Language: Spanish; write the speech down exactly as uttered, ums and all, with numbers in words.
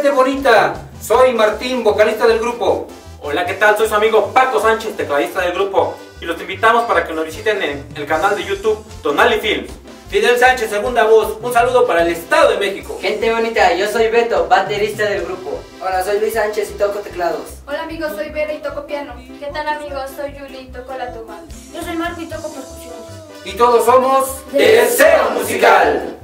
gente bonita! Soy Martín, vocalista del grupo. Hola, ¿qué tal? Soy su amigo Paco Sánchez, tecladista del grupo. Y los invitamos para que nos visiten en el canal de YouTube Tonali Films. Fidel Sánchez, segunda voz. Un saludo para el Estado de México. Gente bonita, yo soy Beto, baterista del grupo. Hola, soy Luis Sánchez y toco teclados. Hola amigos, soy Vera y toco piano. ¿Qué tal amigos? Soy Yuli y toco la tuba. Yo soy Marco y toco percusión. Y todos somos Deseo Musical.